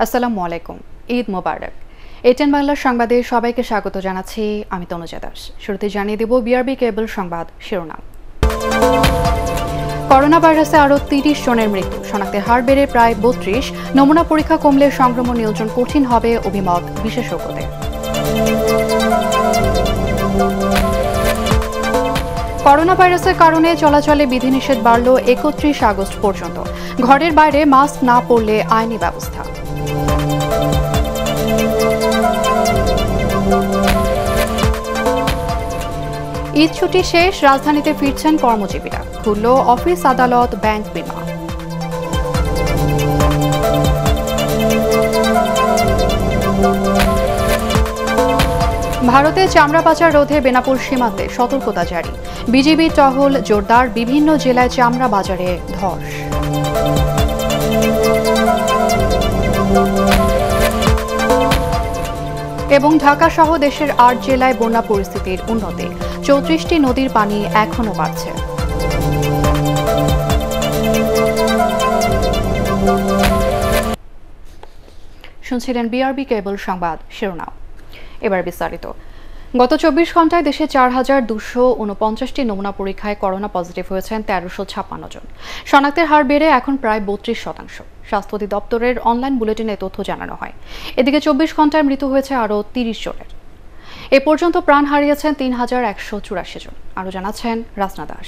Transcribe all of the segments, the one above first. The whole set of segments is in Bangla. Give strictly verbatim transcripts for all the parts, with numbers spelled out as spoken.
আসসালামু আলাইকুম, ঈদ মোবারক। এটিএন বাংলার সংবাদে সবাইকে স্বাগত জানাচ্ছি আমি তনুজা দাস। শুরুতে জানিয়ে দেব বিআরবি কেবল সংবাদ শিরোনাম। করোনা ভাইরাসে আরও তিরিশ জনের মৃত্যু, শনাক্তের হার বেড়ে প্রায় বত্রিশ। নমুনা পরীক্ষা কমলে সংক্রমণ নিয়ন্ত্রণ কঠিন হবে, অভিমত বিশেষজ্ঞদের। করোনা ভাইরাসের কারণে চলাচলে বিধিনিষেধ বাড়ল একত্রিশ আগস্ট পর্যন্ত। ঘরের বাইরে মাস্ক না পরলে আইনি ব্যবস্থা। ঈদ ছুটি শেষ, রাজধানীতে ফিরছেন কর্মজীবীরা। খুলল অফিস, আদালত, ব্যাংক, বিমা। ভারতে চামড়া পাচার রোধে বেনাপোল সীমান্তে সতর্কতা জারি। বিজিবি টহল জোরদার, বিভিন্ন জেলায় চামড়া বাজারে ধস। এবং ঢাকা সহ দেশের আট জেলায় বন্যা পরিস্থিতির উন্নতি, চৌত্রিশটি নদীর পানি এখনো বাড়ছে। শুনছিলেন বিআরবি কেবল সংবাদ শিরোনাম। এবার বিস্তারিত। গত চব্বিশ ঘন্টায় দেশে চার হাজার দুশো উনপঞ্চাশটি নমুনা পরীক্ষায় করোনা পজিটিভ হয়েছেন তেরোশো ছাপ্পান্ন জন। শনাক্তের হার বেড়ে এখন প্রায় বত্রিশ শতাংশ। স্বাস্থ্য অধিদপ্তরের অনলাইন বুলেটিনে তথ্য জানানো হয়। এদিকে চব্বিশ ঘন্টায় মৃত্যু হয়েছে আরও তিরিশ জনের। এ পর্যন্ত প্রাণ হারিয়েছেন তিন হাজার একশো চুরাশি জন। আরও জানাচ্ছেন রাসনা দাস।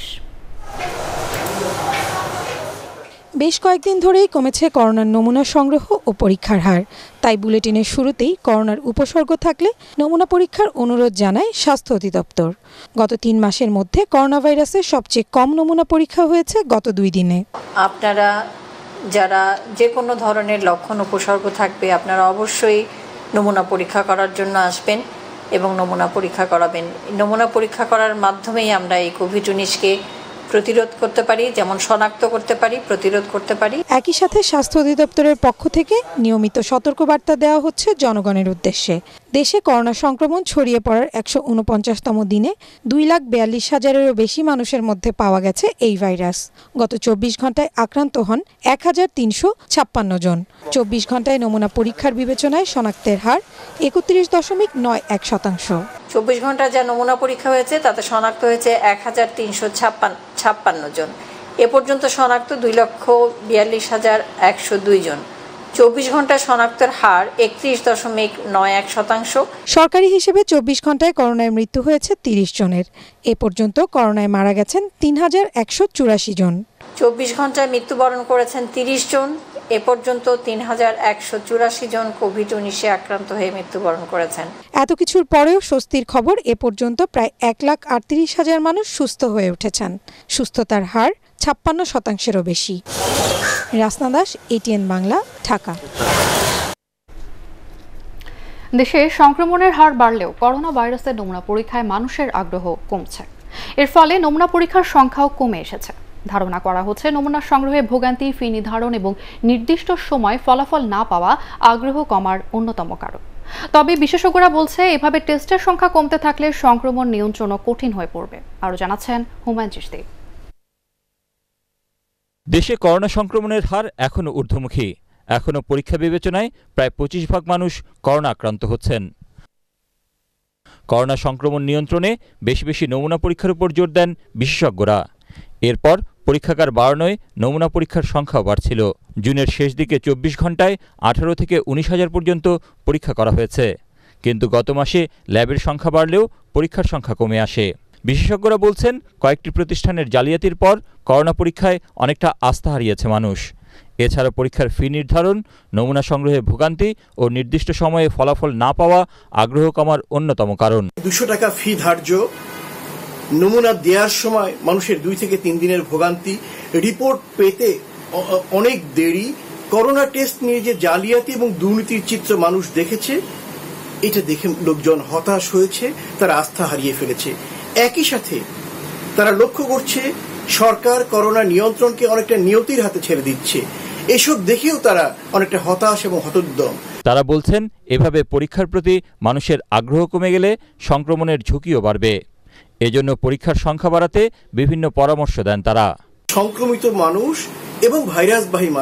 বেশ কয়েকদিন ধরেই কমেছে করোনার নমুনা সংগ্রহ ও পরীক্ষার হার। তাই বুলেটিনের শুরুতেই করোনার উপসর্গ থাকলে নমুনা পরীক্ষার অনুরোধ জানায় স্বাস্থ্য অধিদপ্তর। গত তিন মাসের মধ্যে করোনা ভাইরাসের সবচেয়ে কম নমুনা পরীক্ষা হয়েছে গত দুই দিনে। আপনারা যারা যে কোনো ধরনের লক্ষণ উপসর্গ থাকবে আপনারা অবশ্যই নমুনা পরীক্ষা করার জন্য আসবেন এবং নমুনা পরীক্ষা করাবেন। নমুনা পরীক্ষা করার মাধ্যমেই আমরা এই কোভিড উনিশকে প্রতিরোধ করতে পারি, যেমন শনাক্ত করতে পারি, প্রতিরোধ করতে পারি। একই সাথে স্বাস্থ্য অধিদপ্তরের পক্ষ থেকে নিয়মিত সতর্কবার্তা দেওয়া হচ্ছে জনগণের উদ্দেশ্যে। দেশে করোনা সংক্রমণ ছড়িয়ে পড়ার একশো উনপঞ্চাশতম দিনে দুই লাখ বিয়াল্লিশ হাজারেরও বেশি মানুষের মধ্যে পাওয়া গেছে এই ভাইরাস। গত চব্বিশ ঘন্টায় আক্রান্ত হন এক হাজার তিনশো ছাপ্পান্ন জন। চব্বিশ ঘন্টায় নমুনা পরীক্ষার বিবেচনায় শনাক্তের হার একত্রিশ দশমিক নয় এক শতাংশ। চব্বিশ ঘন্টা যা নমুনা পরীক্ষা হয়েছে তাতে শনাক্ত হয়েছে এক হাজার তিনশো ছাপ্পান্ন ছাপ্পান্ন জন। এ পর্যন্ত শনাক্ত দুই লক্ষ বিয়াল্লিশ হাজার একশো দুই জন। চব্বিশ ঘন্টায় শনাক্তের হার একত্রিশ দশমিক নয় এক শতাংশ। সরকারি হিসেবে চব্বিশ ঘন্টায় করোনায় মৃত্যু হয়েছে তিরিশ জনের। এ পর্যন্ত করোনায় মারা গেছেন তিন হাজার একশো চুরাশি জন। চব্বিশ ঘন্টায় মৃত্যুবরণ করেছেন তিরিশ জন। এ পর্যন্ত তিন হাজার একশো চুরাশি জন কোভিড উনিশে আক্রান্ত হয়ে মৃত্যুবরণ করেছেন। এত কিছুর পরেও স্বস্তির খবর, এ পর্যন্ত প্রায় এক লাখ আটত্রিশ হাজার মানুষ সুস্থ হয়ে উঠেছেন। সুস্থতার হার ছাপ্পান্ন শতাংশেরও বেশি। রাসনা দাস, এটিএন বাংলা, ঢাকা। দেশে সংক্রমণের হার বাড়লেও করোনা ভাইরাসের নমুনা পরীক্ষায় মানুষের আগ্রহ কমছে। এর ফলে নমুনা পরীক্ষার সংখ্যাও কমে এসেছে। ধারণা করা হচ্ছে নমুনা সংগ্রহে ভোগান্তি, ফি নির্ধারণ এবং নির্দিষ্ট সময় ফলাফল না পাওয়া আগ্রহ কমার অন্যতম কারণ। তবে বিশেষজ্ঞরা বলছে এভাবে টেস্টের সংখ্যা কমতে থাকলে সংক্রমণ নিয়ন্ত্রণও কঠিন হয়ে পড়বে। আরও জানাচ্ছেন হুমায়ুন চিশতি। দেশে করোনা সংক্রমণের হার এখনও ঊর্ধ্বমুখী। এখনও পরীক্ষা বিবেচনায় প্রায় পঁচিশ ভাগ মানুষ করোনা আক্রান্ত হচ্ছেন। করোনা সংক্রমণ নিয়ন্ত্রণে বেশি বেশি নমুনা পরীক্ষার উপর জোর দেন বিশেষজ্ঞরা। এরপর পরীক্ষাগার বাড়ানোয় নমুনা পরীক্ষার সংখ্যাও বাড়ছিল। জুনের শেষ দিকে চব্বিশ ঘন্টায় আঠারো থেকে উনিশ হাজার পর্যন্ত পরীক্ষা করা হয়েছে। কিন্তু গত মাসে ল্যাবের সংখ্যা বাড়লেও পরীক্ষার সংখ্যা কমে আসে। বিশেষজ্ঞরা বলছেন কয়েকটি প্রতিষ্ঠানের জালিয়াতির পর করোনা পরীক্ষায় অনেকটা আস্থা হারিয়েছে মানুষ। এছাড়া পরীক্ষার ফি নির্ধারণ, নমুনা সংগ্রহে ভোগান্তি ও নির্দিষ্ট সময়ে ফলাফল না পাওয়া আগ্রহ কমার অন্যতম কারণ। দুশো টাকা ফি ধার্য, নমুনা দেওয়ার সময় মানুষের দুই থেকে তিন দিনের ভোগান্তি, রিপোর্ট পেতে অনেক দেরি, করোনা টেস্ট নিয়ে যে জালিয়াতি এবং দুর্নীতির চিত্র মানুষ দেখেছে, এটা দেখে লোকজন হতাশ হয়েছে, তারা আস্থা হারিয়ে ফেলেছে। একই সাথে তারা লক্ষ্য করছে সরকার করোনা নিয়ন্ত্রণকে অনেকটা নিয়তির হাতে ছেড়ে দিচ্ছে। এসব দেখেও তারা অনেকটা হতাশ এবং হতোদ্যম। তারা বলছেন এভাবে পরীক্ষার প্রতি মানুষের আগ্রহ কমে গেলে সংক্রমণের ঝুঁকিও বাড়বে। এজন্য পরীক্ষার সংখ্যা বাড়াতে বিভিন্ন পরামর্শ দেন তারা। সংক্রমিত মানুষ এবং ভাইরাসবাহী মানুষ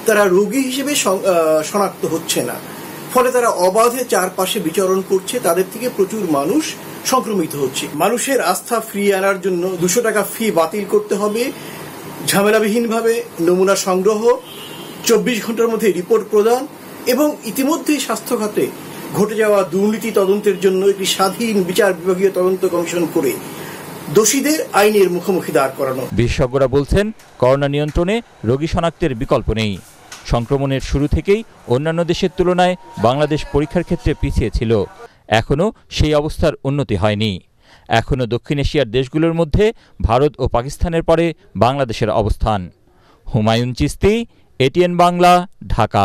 তারা রোগী হিসেবে শনাক্ত হচ্ছে না, ফলে তারা অবাধে চারপাশে বিচরণ করছে, তাদের থেকে প্রচুর মানুষ সংক্রমিত হচ্ছে। মানুষের আস্থা ফিরিয়ে আনার জন্য দুশো টাকা ফি বাতিল করতে হবে, ঝামেলাবিহীনভাবে নমুনা সংগ্রহ, চব্বিশ ঘন্টার মধ্যে রিপোর্ট প্রদান এবং ইতিমধ্যেই স্বাস্থ্য খাতে ঘটে যাওয়া দুর্নীতি তদন্তের জন্য একটি স্বাধীন বিচার বিভাগীয় তদন্ত কমিশন করে দোষীদের আইনের মুখোমুখি দাঁড় করানো। বিশেষজ্ঞরা বলছেন, করোনা নিয়ন্ত্রণে রোগী শনাক্তের বিকল্প নেই। সংক্রমণের শুরু থেকেই অন্যান্য দেশের তুলনায় বাংলাদেশ পরীক্ষার ক্ষেত্রে পিছিয়ে ছিল। এখনও সেই অবস্থার উন্নতি হয়নি। এখনও দক্ষিণ এশিয়ার দেশগুলোর মধ্যে ভারত ও পাকিস্তানের পরে বাংলাদেশের অবস্থান। হুমায়ুন চিস্তি, এটিএন বাংলা, ঢাকা।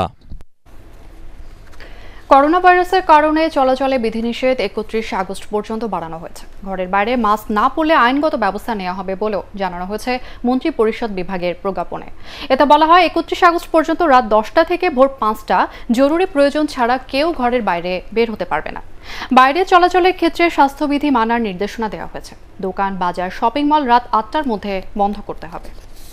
করোনা ভাইরাসের কারণে চলাচলে বিধিনিষেধ একত্রিশে আগস্ট পর্যন্ত বাড়ানো হয়েছে। ঘরের বাইরে মাস্ক না পরলে আইনগত ব্যবস্থা নেওয়া হবে বলেও জানানো হয়েছে মন্ত্রী পরিষদ বিভাগের প্রজ্ঞাপনে। এতে বলা হয়, একত্রিশে আগস্ট পর্যন্ত রাত দশটা থেকে ভোর পাঁচটা জরুরি প্রয়োজন ছাড়া কেউ ঘরের বাইরে বের হতে পারবে না। বাইরে চলাচলের ক্ষেত্রে স্বাস্থ্যবিধি মানার নির্দেশনা দেওয়া হয়েছে। দোকান, বাজার, শপিং মল রাত আটটার মধ্যে বন্ধ করতে হবে।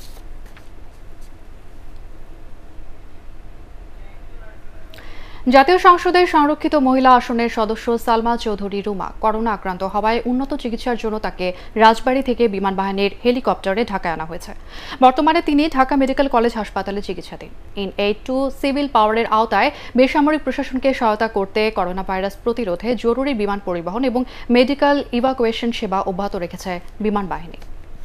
জাতীয় সংসদের সংরক্ষিত মহিলা আসনের সদস্য সালমা চৌধুরী রুমা করোনা আক্রান্ত হওয়ায় উন্নত চিকিৎসার জন্য তাকে রাজবাড়ী থেকে বিমান বাহিনীর হেলিকপ্টারে ঢাকায় আনা হয়েছে। বর্তমানে তিনি ঢাকা মেডিকেল কলেজ হাসপাতালে চিকিৎসাধীন। ইন এইড টু সিভিল পাওয়ারের আওতায় বেসামরিক প্রশাসনকে সহায়তা করতে করোনা ভাইরাস প্রতিরোধে জরুরি বিমান পরিবহন এবং মেডিকেল ইভাকুয়েশন সেবা অব্যাহত রেখেছে বিমান বাহিনী।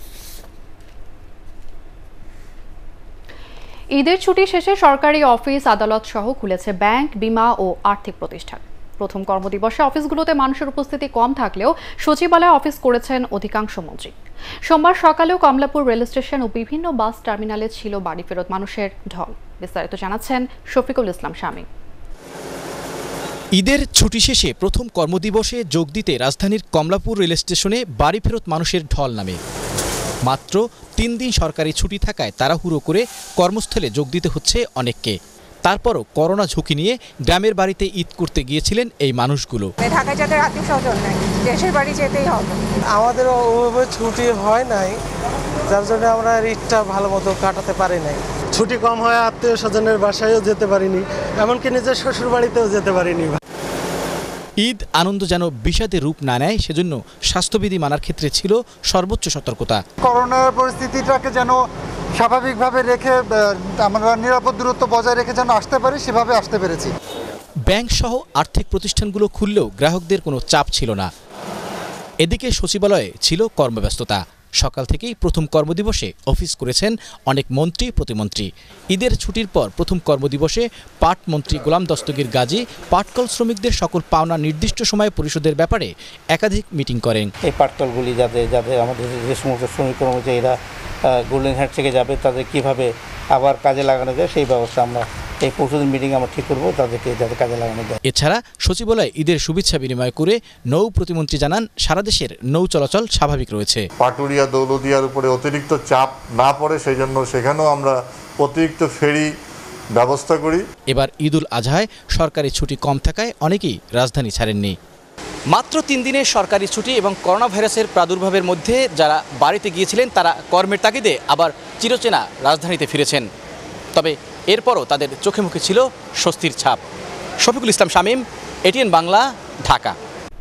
ঈদের ছুটি শেষে সরকারি অফিস, আদালত সহ খুলেছে ব্যাংক, বিমা ও আর্থিক প্রতিষ্ঠান। প্রথম কর্মদিবসে অফিসগুলোতে মানুষের উপস্থিতি কম থাকলেও সচিবালয়ে অফিস করেছেন অধিকাংশ মন্ত্রী। সোমবার সকালেও কমলাপুর রেল স্টেশন ও বিভিন্ন বাস টার্মিনালে ছিল বাড়ি ফেরত মানুষের ঢল। বিস্তারিত জানাচ্ছেন শফিকুল ইসলাম শামীম। ঈদের ছুটি শেষে প্রথম কর্মদিবসে যোগ দিতে রাজধানীর কমলাপুর রেল স্টেশনে বাড়ি ফেরত মানুষের ঢল নামে। মাত্র তিন দিন সরকারি ছুটি থাকায় তাড়াহুড়ো করে কর্মস্থলে যোগ দিতে হচ্ছে অনেককে। তারপরও করোনা ঝুঁকি নিয়ে গ্রামের বাড়িতে ঈদ করতে গিয়েছিলেন এই মানুষগুলো। ঢাকায় যাদের আত্মীয় স্বজন নাই, দেশের বাড়ি যেতেই হবে। আমাদের ওভাবে ছুটি হয় নাই, যার জন্য আমরা ঈদটা ভালো মতো কাটাতে পারি নাই। ছুটি কম হয়, আত্মীয় স্বজনের বাসায়ও যেতে পারিনি, এমনকি নিজের শ্বশুর বাড়িতেও যেতে পারিনি। ঈদ আনন্দ যেন বিষাদে রূপ না নেয়, সেজন্য স্বাস্থ্যবিধি মানার ক্ষেত্রে ছিল সর্বোচ্চ সতর্কতা। করোনার পরিস্থিতিটাকে যেন স্বাভাবিকভাবে রেখে আমরা নিরাপদ দূরত্ব বজায় রেখে যেন আসতে পারি, সেভাবে আসতে পেরেছি। ব্যাংক সহ আর্থিক প্রতিষ্ঠানগুলো খুললেও গ্রাহকদের কোনো চাপ ছিল না। এদিকে সচিবালয়ে ছিল কর্মব্যস্ততা। সকাল থেকেই প্রথম কর্মদিবসে অফিস করেছেন অনেক মন্ত্রী, প্রতিমন্ত্রী। ঈদের ছুটির পর প্রথম কর্মদিবসে পাট মন্ত্রী গোলাম দস্তগীর গাজী পাটকল শ্রমিকদের সকল পাওনা নির্দিষ্ট সময়ে পরিশোধের ব্যাপারে একাধিক মিটিং করেন। এই পাটকলগুলি যাতে যাতে আমাদের যে সমস্ত শ্রমিক কর্মচারীরা গোল্ডেন হ্যান্ড থেকে যাবে, তাদের কীভাবে আবার কাজে লাগানো যায় সেই ব্যবস্থা আমরা এই পরশুদিন মিটিং আমরা ঠিক করবো, তাদেরকে যাতে কাজে লাগানো যায়। এছাড়া সচিবালয়ে ঈদের শুভেচ্ছা বিনিময় করে নৌ প্রতিমন্ত্রী জানান, সারা দেশের নৌ চলাচল স্বাভাবিক রয়েছে। পাটুরিয়া, দৌলদিয়ার উপরে অতিরিক্ত চাপ না পড়ে সেই জন্য সেখানেও আমরা অতিরিক্ত ফেরি ব্যবস্থা করি। এবার ঈদুল আজহায় সরকারি ছুটি কম থাকায় অনেকেই রাজধানী ছাড়েননি। মাত্র তিন দিনের সরকারি ছুটি এবং করোনা ভাইরাসের প্রাদুর্ভাবের মধ্যে যারা বাড়িতে গিয়েছিলেন তারা কর্মের তাগিদে আবার চিরচেনা রাজধানীতে ফিরেছেন। তবে এরপরও তাদের চোখে মুখে ছিল স্বস্তির ছাপ। শফিকুল ইসলাম শামীম, এটিএন বাংলা, ঢাকা।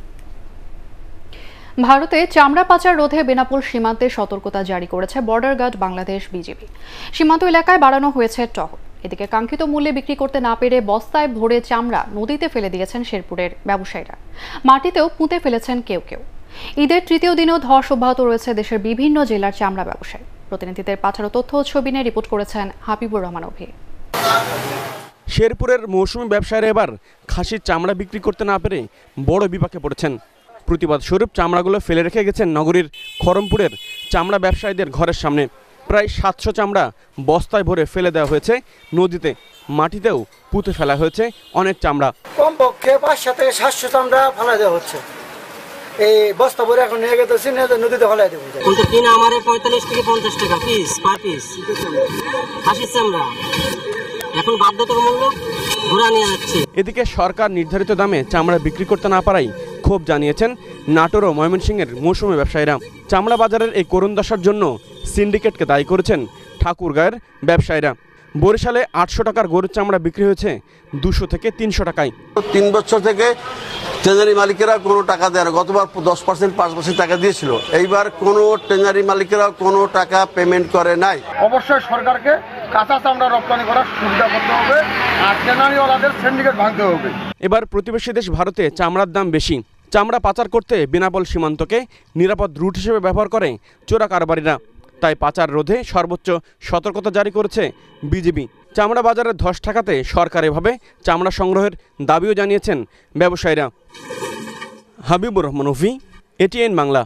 ভারতে চামড়া পাচার রোধে বেনাপোল সীমান্তে সতর্কতা জারি করেছে বর্ডার গার্ড বাংলাদেশ বিজিবি। সীমান্ত এলাকায় বাড়ানো হয়েছে টহল। এদিকে কাঙ্ক্ষিত মূল্যে বিক্রি করতে না পেরে বস্তায় ভরে চামড়া নদীতে ফেলে দিয়েছেন শেরপুরের ব্যবসায়ীরা। মাটিতেও পুঁতে ফেলেছেন কেউ কেউ। ঈদের তৃতীয় দিনেও ধস অব্যাহত রয়েছে দেশের বিভিন্ন জেলার চামড়া ব্যবসায়ী। প্রতিনিধিদের পাঠানো তথ্য ও ছবি নিয়ে রিপোর্ট করেছেন হাবিবুর রহমান অভি। শেরপুরের মৌসুমী ব্যবসায়ীরা এবার খাসির চামড়া বিক্রি করতে না পেরে বড় বিপাকে পড়েছেন। প্রতিবাদ স্বরূপ চামড়াগুলো ফেলে রেখে গেছেন নগরীর খড়মপুরের চামড়া ব্যবসায়ীদের ঘরের সামনে। প্রায় সাতশো চামড়া বস্তায় ভরে ফেলে দেওয়া হয়েছে নদীতে। মাটিতেও পুঁতে ফেলা হয়েছে অনেক চামড়া। কমপক্ষে পাঁচশো থেকে সাতশো চামড়া ফেলা দেওয়া হচ্ছে। এই বস্তা ভরে এখন নিয়ে গেছে নদীতে ফেলাই দেবো। কিনা আমার পঁয়তাল্লিশ থেকে পঞ্চাশ টাকা পিস পার পিস খাসির চামড়া এখন বাধ্যতামূলক ঘোরা নিয়ে যাচ্ছে। এদিকে সরকার নির্ধারিত দামে চামড়া বিক্রি করতে না পারায় ক্ষোভ জানিয়েছেন নাটোর ও ময়মনসিংহের মৌসুমী ব্যবসায়ীরা। চামড়া বাজারের এই করুণ দশার জন্য সিন্ডিকেটকে দায়ী করেছেন ঠাকুরগাঁয়ের ব্যবসায়ীরা। বরিশালে আটশো টাকার গরুর চামড়া বিক্রি হয়েছে দুশো থেকে তিনশো টাকায়। তিন বছর থেকে ট্রেজারি মালিকেরা কোনো টাকা দেয় না। গতবার দশ পার্সেন্ট পাঁচ পার্সেন্ট টাকা দিয়েছিল, এইবার কোনো ট্রেজারি মালিকেরা কোনো টাকা পেমেন্ট করে নাই। অবশ্যই সরকারকে কাঁচা চামড়া রপ্তানি করার সুবিধা করতে হবে আর ট্রেজারিওয়ালাদের সিন্ডিকেট ভাঙতে হবে। এবার প্রতিবেশী দেশ ভারতে চামড়ার দাম বেশি। চামড়া পাচার করতে বেনাপোল সীমান্তকে নিরাপদ রুট হিসেবে ব্যবহার করে চোরা কারবারিরা। তাই পাচার রোধে সর্বোচ্চ সতর্কতা জারি করেছে বিজিবি। চামড়া বাজারে ধস ঠেকাতে সরকার এভাবে চামড়া সংগ্রহের দাবিও জানিয়েছেন ব্যবসায়ীরা। হাবিবুর রহমান অভি, এটিএন বাংলা।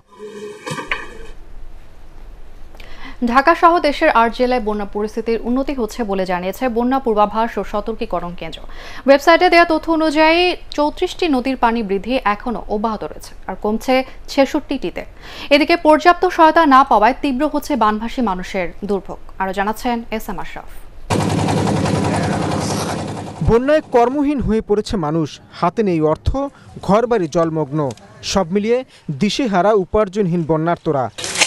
ঢাকা সহ দেশের আট জেলায় বন্যা পরিস্থিতির উন্নতি হচ্ছে বলে জানিয়েছে বন্যা পূর্বাভাস ও সতর্কীকরণ কেন্দ্র। ওয়েবসাইটে দেওয়া তথ্য অনুযায়ী চৌত্রিশটি নদীর পানি বৃদ্ধি এখনও অব্যাহত রয়েছে আর কমছে ছেষট্টিটিতে। এদিকে পর্যাপ্ত সহায়তা না পাওয়ায় তীব্র হচ্ছে বানভাসী মানুষের দুর্ভোগ। আরও জানাচ্ছেন এস এম আশরাফ। বন্যায় কর্মহীন হয়ে পড়েছে মানুষ, হাতে নেই অর্থ, ঘরবাড়ি জলমগ্ন, সব মিলিয়ে দিশেহারা উপার্জনহীন বন্যার্তরা।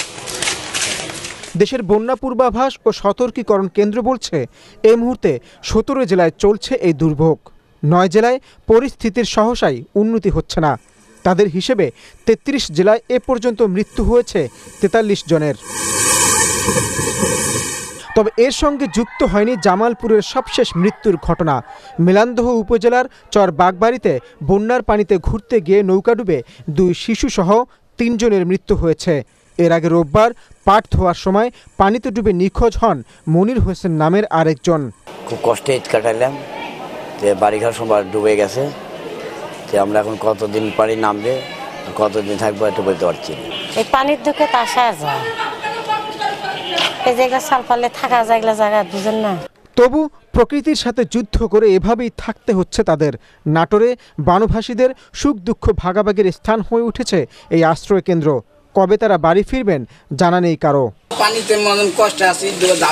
দেশের বন্যা পূর্বাভাস ও সতর্কীকরণ কেন্দ্র বলছে এই মুহূর্তে সতেরো জেলায় চলছে এই দুর্ভোগ। নয় জেলায় পরিস্থিতির সহসাই উন্নতি হচ্ছে না। তাদের হিসেবে তেত্রিশ জেলায় এ পর্যন্ত মৃত্যু হয়েছে তেতাল্লিশ জনের। তবে এর সঙ্গে যুক্ত হয়নি জামালপুরের সবশেষ মৃত্যুর ঘটনা। মেলান্দহ উপজেলার চর বাগবাড়িতে বন্যার পানিতে ঘুরতে গিয়ে নৌকা ডুবে দুই শিশুসহ তিনজনের মৃত্যু হয়েছে। এর আগে রোববার পাট ধোয়ার সময় পানিতে ডুবে নিখোঁজ হন মনির হোসেন নামের আরেকজন। খুব কষ্টে ঈদ কাটাইলাম, যে বাড়িঘর সবার ডুবে গেছে। যে আমরা এখন কতদিন পানি নামবে, কতদিন থাকবো একটু বলতে পারছি না। এই পানির দুঃখে তা আসা যায়, এই জায়গা সাল পালে থাকা যায় জায়গা দুজন না। তবু প্রকৃতির সাথে যুদ্ধ করে এভাবেই থাকতে হচ্ছে তাদের। নাটোরে বানভাসীদের সুখ দুঃখ ভাগাভাগির স্থান হয়ে উঠেছে এই আশ্রয় কেন্দ্র। কবে তারা বাড়ি ফিরবেন জানা নেই কারো। পানিতে মন কষ্ট আছে,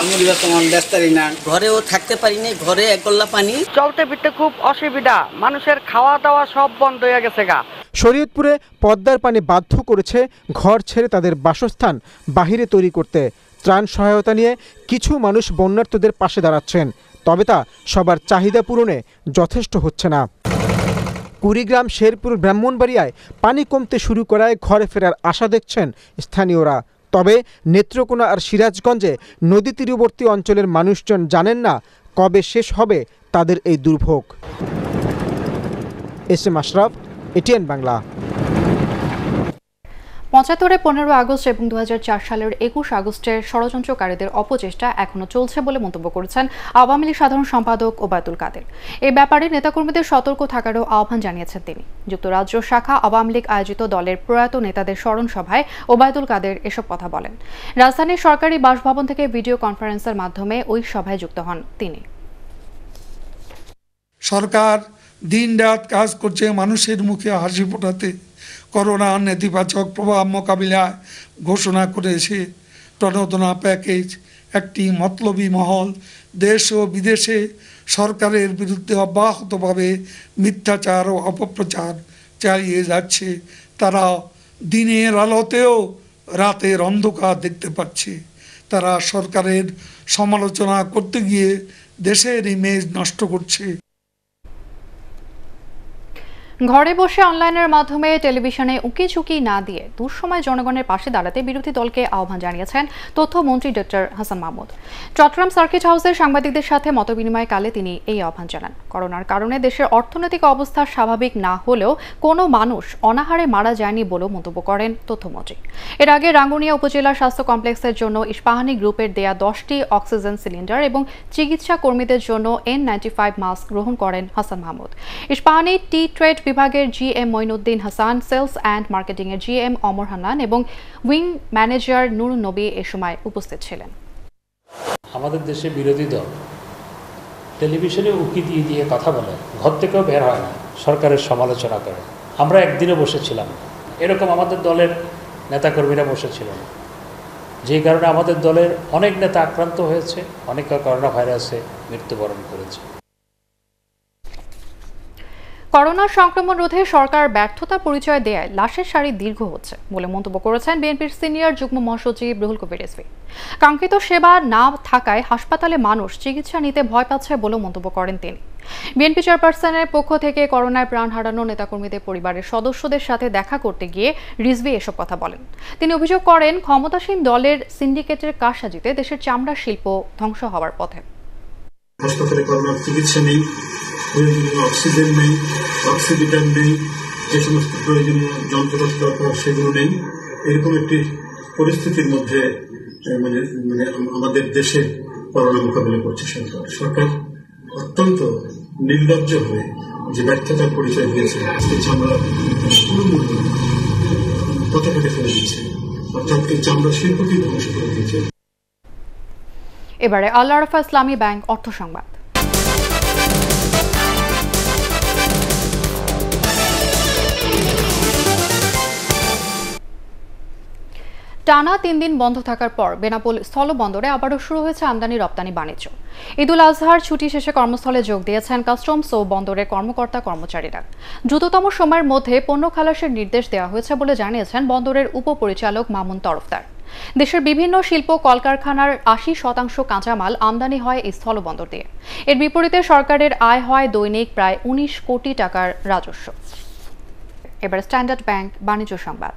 ঘরেও থাকতে পারিনি, ঘরে এক গল্লা পানি, চলতে ফিরতে খুব অসুবিধা, মানুষের খাওয়া দাওয়া সব বন্ধ হয়ে গেছে গা। শরীয়তপুরে পদ্মার পানি বাধ্য করেছে ঘর ছেড়ে তাদের বাসস্থান বাহিরে তৈরি করতে। ত্রাণ সহায়তা নিয়ে কিছু মানুষ বন্যার্তদের পাশে দাঁড়াচ্ছেন, তবে তা সবার চাহিদা পূরণে যথেষ্ট হচ্ছে না। কুড়িগ্রাম শেরপুর ব্রাহ্মণবাড়িয়ায় পানি কমতে শুরু করায় ঘরে ফেরার আশা দেখছেন স্থানীয়রা। তবে নেত্রকোনা আর সিরাজগঞ্জে নদী তীরবর্তী অঞ্চলের মানুষজন জানেন না কবে শেষ হবে তাদের এই দুর্ভোগ। S M Ashraf, ATN Bangla. পঁচাত্তরে পনেরো আগস্ট এবং দু হাজার চার সালের একুশ আগস্টের ষড়যন্ত্রকারীদের অপচেষ্টা এখনও চলছে বলে মন্তব্য করেছেন আওয়ামী লীগ সাধারণ সম্পাদক ওবায়দুল কাদের। এ ব্যাপারে নেতাকর্মীদের সতর্ক থাকারও আহ্বান জানিয়েছেন তিনি। যুক্তরাজ্য শাখা আওয়ামী লীগ আয়োজিত দলের প্রয়াত নেতাদের স্মরণ সভায় ওবায়দুল কাদের এসব কথা বলেন। রাজধানীর সরকারি বাসভবন থেকে ভিডিও কনফারেন্সের মাধ্যমে ওই সভায় যুক্ত হন তিনি। সরকার দিন রাত কাজ করছে মানুষের মুখে হাসি ফোটাতে। করোনার নেতিবাচক প্রভাব মোকাবিলায় ঘোষণা করেছে প্রণোদনা প্যাকেজ। একটি মতলবী মহল দেশ ও বিদেশে সরকারের বিরুদ্ধে অব্যাহতভাবে মিথ্যাচার ও অপপ্রচার চালিয়ে যাচ্ছে। তারা দিনের আলোতেও রাতের অন্ধকার দেখতে পাচ্ছে। তারা সরকারের সমালোচনা করতে গিয়ে দেশের ইমেজ নষ্ট করছে। ঘরে বসে অনলাইনের মাধ্যমে টেলিভিশনে উকি ঝুঁকি না দিয়ে দুঃসময় জনগণের পাশে দাঁড়াতে বিরোধী দলকে আহ্বান জানিয়েছেন তথ্যমন্ত্রী ডক্টর হাসান মাহমুদ। চট্টগ্রাম সার্কিট হাউসে সাংবাদিকদের সাথে মতবিনিময়কালে তিনি এই আহ্বান জানান। করোনার কারণে দেশের অর্থনৈতিক অবস্থা স্বাভাবিক না হলেও কোনো মানুষ অনাহারে মারা যায়নি বলেও মন্তব্য করেন তথ্যমন্ত্রী। এর আগে রাঙ্গুনিয়া উপজেলা স্বাস্থ্য কমপ্লেক্সের জন্য ইস্পাহানি গ্রুপের দেয়া দশটি অক্সিজেন সিলিন্ডার এবং চিকিৎসা কর্মীদের জন্য এন নাইনটি ফাইভ মাস্ক গ্রহণ করেন হাসান মাহমুদ। ইস্পাহানি টি ট্রেড বিভাগের G M Moinuddin Hasan, sales and marketing এর জি এম অমর হান্নান এবং উইং ম্যানেজার নুরুন নবী এ সময় উপস্থিত ছিলেন। আমাদের দেশে বিরোধী দল টেলিভিশনে উকি দিয়ে দিয়ে কথা বলে, ঘর থেকেও বের হয় না, সরকারের সমালোচনা করে। আমরা একদিনও বসেছিলাম, এরকম আমাদের দলের নেতাকর্মীরা বসেছিল, যেই কারণে আমাদের দলের অনেক নেতা আক্রান্ত হয়েছে, অনেকে করোনা ভাইরাসে মৃত্যুবরণ করেছে। করোনা সংক্রমণ রোধে সরকার ব্যর্থতা পরিচয় দেয় লাশের সারি দীর্ঘ হচ্ছে বলে মন্তব্য করেছেন বিএনপির সিনিয়র যুগ্ম মহাসচিব রুহুল কবির রিজভী। কাঙ্ক্ষিত সেবা না থাকায় হাসপাতালে মানুষ চিকিৎসা নিতে ভয় পাচ্ছে বলে মন্তব্য করেন তিনি। বিএনপি চেয়ারপারসনের পক্ষ থেকে করোনায় প্রাণ হারানো নেতাকর্মীদের পরিবারের সদস্যদের সাথে দেখা করতে গিয়ে রিজভী এসব কথা বলেন। তিনি অভিযোগ করেন ক্ষমতাসীন দলের সিন্ডিকেটের কারসাজিতে দেশের চামড়া শিল্প ধ্বংস হওয়ার পথে। হাসপাতালে করোনার চিকিৎসা নেই, প্রয়োজনীয় অক্সিজেন নেই, অক্সিমিটার নেই, যে সমস্ত প্রয়োজনীয় যন্ত্রপাতি দরকার সেগুলো নেই। এরকম একটি পরিস্থিতির মধ্যে মানে মানে আমাদের দেশে করোনা মোকাবিলা করছে সরকার। সরকার অত্যন্ত নির্লজ্জ হয়ে যে ব্যর্থতার পরিচয় দিয়েছে, চামড়া পুরোপুরি পতাকাকে ফেলে দিচ্ছে, অর্থাৎ এই চামড়া শিল্পকেই ধ্বংস করে দিয়েছে। এবারে আল আরাফা ইসলামী ব্যাংক অর্থ সংবাদ। টানা তিন দিন বন্ধ থাকার পর বেনাপোল স্থলবন্দরে আবারও শুরু হয়েছে আমদানি রপ্তানি বাণিজ্য। ঈদুল আজহার ছুটি শেষে কর্মস্থলে যোগ দিয়েছেন কাস্টমস ও বন্দরের কর্মকর্তা কর্মচারীরা। দ্রুততম সময়ের মধ্যে পণ্য খালাসের নির্দেশ দেওয়া হয়েছে বলে জানিয়েছেন বন্দরের উপপরিচালক মামুন তরফদার। দেশের বিভিন্ন শিল্প কলকারখানার আশি শতাংশ কাঁচামাল আমদানি হয় এই স্থলবন্দর দিয়ে। এর বিপরীতে সরকারের আয় হয় দৈনিক প্রায় উনিশ কোটি টাকার রাজস্ব। এবার স্ট্যান্ডার্ড ব্যাংক বাণিজ্য সংবাদ।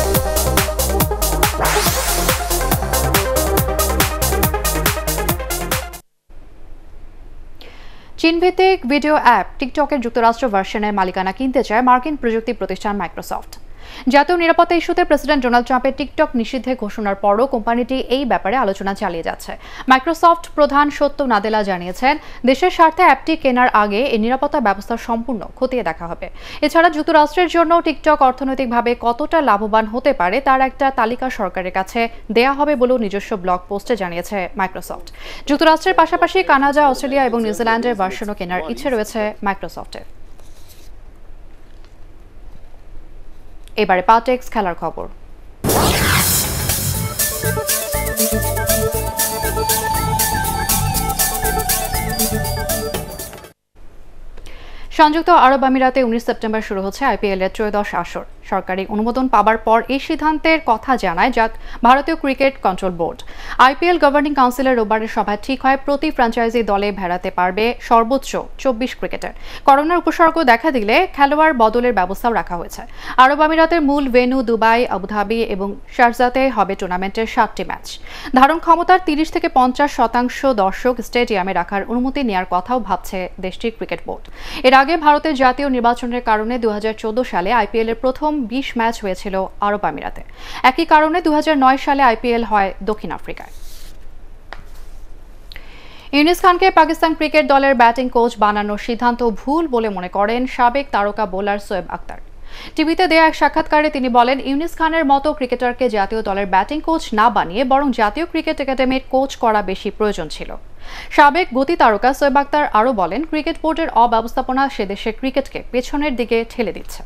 চীনভিত্তিক ভিডিও অ্যাপ টিকটকের যুক্তরাষ্ট্র ভার্সনের মালিকানা কিনতে চায় মার্কিন প্রযুক্তি প্রতিষ্ঠান মাইক্রোসফট। জাতীয় নিরাপত্তা ইস্যুতে প্রেসিডেন্ট ডোনাল্ড ট্রাম্পের টিকটক নিষিদ্ধে ঘোষণার পরও কোম্পানিটি এই ব্যাপারে আলোচনা চালিয়ে যাচ্ছে। মাইক্রোসফট প্রধান সত্য নাদেলা জানিয়েছেন, দেশের স্বার্থে অ্যাপটি কেনার আগে এই নিরাপত্তা ব্যবস্থা সম্পূর্ণ খতিয়ে দেখা হবে। এছাড়া যুক্তরাষ্ট্রের জন্য টিকটক অর্থনৈতিকভাবে কতটা লাভবান হতে পারে তার একটা তালিকা সরকারের কাছে দেয়া হবে বলেও নিজস্ব ব্লগ পোস্টে জানিয়েছে মাইক্রোসফট। যুক্তরাষ্ট্রের পাশাপাশি কানাডা, অস্ট্রেলিয়া এবং নিউজিল্যান্ডের ভার্সনও কেনার ইচ্ছে রয়েছে মাইক্রোসফটের। এবারে পাটেক্স খেলার খবর। সংযুক্ত আরব আমিরাতে উনিশ সেপ্টেম্বর শুরু হচ্ছে আইপিএল এর ত্রয়োদশ আসর। সরকারি অনুমোদন পাবার পর এই সিদ্ধান্তের কথা জানায় যা ভারতীয় cricket control board. IPL governing কাউন্সিলের রোববারের সভায় ঠিক হয় প্রতি ফ্র্যাঞ্চাইজি দলে ভেড়াতে পারবে সর্বোচ্চ চব্বিশ ক্রিকেটার। করোনার উপসর্গ দেখা দিলে খেলোয়াড় বদলের ব্যবস্থাও রাখা হয়েছে। আরব আমিরাতের মূল ভেন্যু দুবাই, আবুধাবি এবং শারজাতে হবে টুর্নামেন্টের সাতটি ম্যাচ। ধারণ ক্ষমতার তিরিশ থেকে পঞ্চাশ শতাংশ দর্শক স্টেডিয়ামে রাখার অনুমতি নেওয়ার কথাও ভাবছে দেশটির ক্রিকেট বোর্ড। এর আগে ভারতের জাতীয় নির্বাচনের কারণে দু হাজার চোদ্দ সালে আইপিএল এর প্রথম বিশ ম্যাচ হয়েছিল আরব আমিরাতে। একই কারণে দু হাজার নয় সালে আইপিএল হয় দক্ষিণ আফ্রিকায়। ইউনুস খানকে পাকিস্তান ক্রিকেট দলের ব্যাটিং কোচ বানানোর সিদ্ধান্ত ভুল বলে মনে করেন সাবেক তারকা বোলার শোয়েব আখতার। টিভিতে দেয়া এক সাক্ষাৎকারে তিনি বলেন, ইউনুস খানের মতো ক্রিকেটারকে জাতীয় দলের ব্যাটিং কোচ না বানিয়ে বরং জাতীয় ক্রিকেট একাডেমির কোচ করা বেশি প্রয়োজন ছিল। সাবেক গতি তারকা শোয়েব আখতার আরও বলেন, ক্রিকেট বোর্ডের অব্যবস্থাপনা সে দেশের ক্রিকেটকে পেছনের দিকে ঠেলে দিচ্ছে।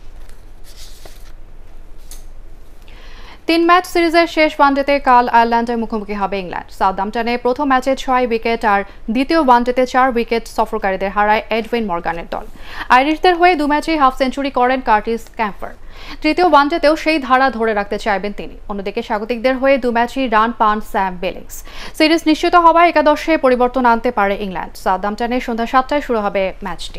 তিন ম্যাচ সিরিজের শেষ ওয়ানডেতে কাল আয়ারল্যান্ডের মুখোমুখি হবে ইংল্যান্ড। সাউদাম্পটনে প্রথম ম্যাচে ছয় উইকেট আর দ্বিতীয় ওয়ানডেতে চার উইকেট সফরকারীদের হারায় এডউইন মর্গানের দল। আইরিশদের হয়ে দু ম্যাচেই হাফ সেঞ্চুরি করেন কার্টিস ক্যাম্পার। তৃতীয় ওয়ানডেতেও সেই ধারা ধরে রাখতে চাইবেন তিনি। অন্যদিকে স্বাগতিকদের হয়ে দু ম্যাচেই রান পান স্যাম বেলিংস। সিরিজ নিশ্চিত হওয়ায় একাদশে পরিবর্তন আনতে পারে ইংল্যান্ড। সাউদাম্পটনে সন্ধ্যা সাতটায় শুরু হবে ম্যাচটি।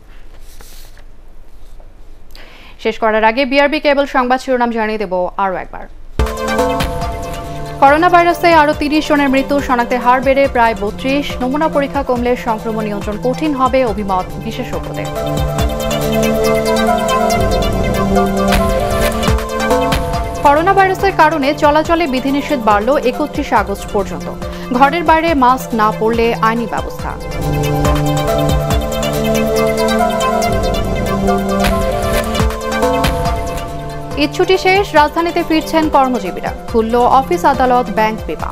শেষ করার আগে বিআরবি কেবল সংবাদ শিরোনাম জানিয়ে দেব আরও একবার। করোনা ভাইরাসে আরও তিরিশ জনের মৃত্যু, শনাক্তের হার বেড়ে প্রায় বত্রিশ। নমুনা পরীক্ষা কমলে সংক্রমণ নিয়ন্ত্রণ কঠিন হবে, অভিমত বিশেষজ্ঞদের। করোনা ভাইরাসের কারণে চলাচলে বিধিনিষেধ বাড়ল একত্রিশে আগস্ট পর্যন্ত। ঘরের বাইরে মাস্ক না পরলে আইনি ব্যবস্থা। ঈদ ছুটি শেষ, রাজধানীতে ফিরছেন কর্মজীবীরা। খুলল অফিস, আদালত, ব্যাংক, বিমা।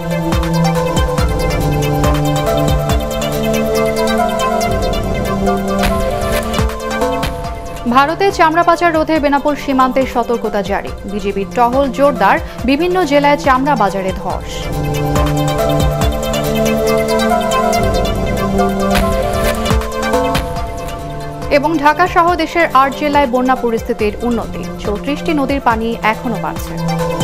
ভারতে চামড়া পাচার রোধে বেনাপোল সীমান্তে সতর্কতা জারি। বিজিবির টহল জোরদার, বিভিন্ন জেলায় চামড়া বাজারে ধস। এবং ঢাকা সহ দেশের আট জেলায় বন্যা পরিস্থিতির উন্নতি, চৌত্রিশটি নদীর পানি এখনো বাড়ছে।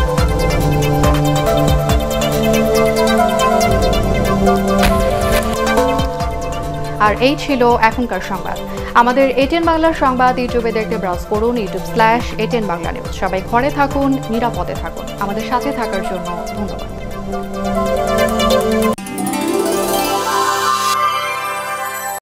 আর এই ছিল এখনকার সংবাদ। আমাদের এটিএন বাংলার সংবাদ ইউটিউবে দেখতে ব্রাউজ করুন YouTube slash ATN Bangla news. সবাই ঘরে থাকুন, নিরাপদে থাকুন। আমাদের সাথে থাকার জন্য ধন্যবাদ।